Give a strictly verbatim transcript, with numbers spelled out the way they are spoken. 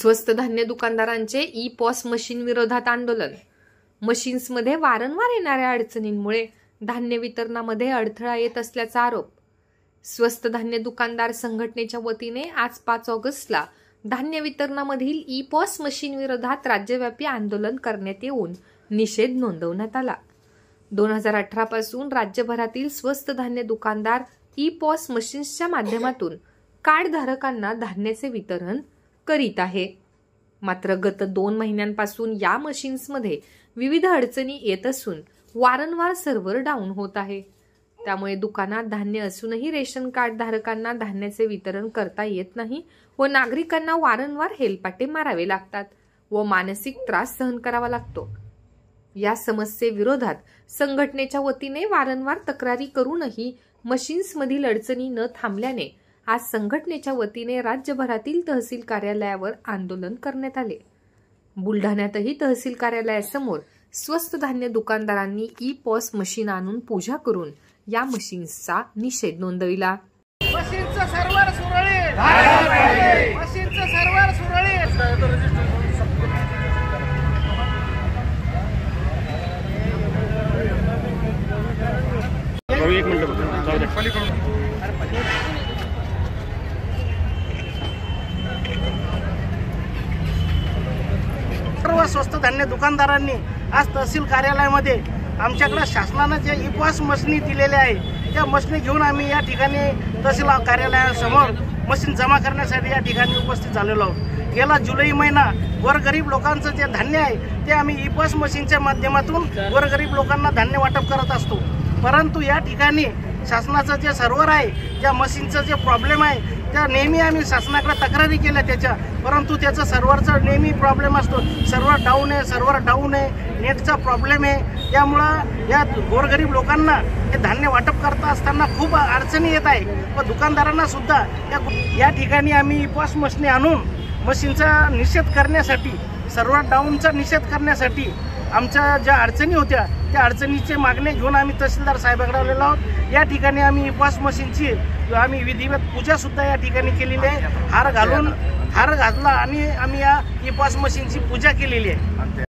स्वस्त धान्य दुकानदारांचे e POS machine विरोधात आंदोलन। मशीन्समध्ये वारंवार येणाऱ्या अडचणींमुळे धान्य वितरणामध्ये अडथळा येत असल्याचा आरोप। स्वस्त धान्य दुकानदार संघटनेच्या वतीने आज पाच ऑगस्टला धान्य वितरणामधील ई पॉस मशीन विरोधात राज्यव्यापी आंदोलन करण्यात येऊन निषेध नोंदवण्यात आला। दोन हजार अठरा पासून राज्यभरातील स्वस्त धान्य दुकानदार ई पॉस मशीन्सच्या माध्यमातून कार्ड धारकांना धान्याचे वितरण करीत आहे। मात्र गत दोन महिन्यांपासून या मशीन्समध्ये विविध अडचणी येत असून वारंवार सर्व्हर डाऊन होत आहे। त्यामुळे दुकानात धान्य असूनही रेशन कार्ड धारकांना धान्याचे वितरण करता येत नाही व नागरिकांना वारंवार हेलपाटे मारावे लागतात व मानसिक त्रास सहन करावा लागतो। या समस्येविरोधात संघटनेच्या वतीने वारंवार तक्रारी करूनही मशीन्समधील अडचणी न थांबल्याने आज संघटनेच्या वतीने राज्यभरातील तहसील कार्यालयावर आंदोलन करण्यात आले। बुलढाण्यातही तहसील कार्यालयासमोर स्वस्त धान्य दुकानदारांनी ई पॉस मशीन आणून पूजा करून या मशीन्सचा निषेध नोंदविला। मशीनचं सर्व्हर सुरळीत झालं पाहिजे, मशीनचं सर्व्हर सुरळीत। एक मिनिट सर्व स्वस्त धान्य दुकानदारांनी आज तहसील कार्यालयामध्ये आमच्याकडे शासनाने जे ई पॉस मशीनी दिलेल्या आहे त्या मशीनी घेऊन आम्ही या ठिकाणी तहसील कार्यालयासमोर मशीन जमा करण्यासाठी या ठिकाणी उपस्थित झालेलो आहोत। गेला जुलै महिना गोरगरीब लोकांचं जे धान्य आहे ते आम्ही ई पॉस मशीनच्या माध्यमातून गोरगरीब लोकांना धान्य वाटप करत असतो। परंतु या ठिकाणी शासनाचं जे सर्व्हर आहे त्या मशीनचं जे प्रॉब्लेम आहे त्या नेहमी आम्ही शासनाकडे तक्रारी केल्या त्याच्या, परंतु त्याचं सर्व्हरचा नेहमी प्रॉब्लेम असतो। सर्व्हर डाऊन आहे, सर्व्हर डाऊन आहे, नेटचा प्रॉब्लेम आहे। त्यामुळं या गोरगरीब लोकांना हे धान्य वाटप करता असताना खूप अडचणी येत आहे व दुकानदारांना सुद्धा या या ठिकाणी आम्ही ई पॉस मशीन आणून मशीनचा निषेध करण्यासाठी, सर्व्हर डाऊनचा निषेध करण्यासाठी आमच्या ज्या अडचणी होत्या त्या अडचणीचे मागण्या घेऊन आम्ही तहसीलदार साहेबांकडे आलेलो आहोत। या ठिकाणी आम्ही ई पॉस मशीनची आम्ही विधिवत पूजा सुद्धा या ठिकाणी केलेली आहे। हार घालून हार घातला आणि आम्ही या ई पॉस मशीनची पूजा केलेली आहे।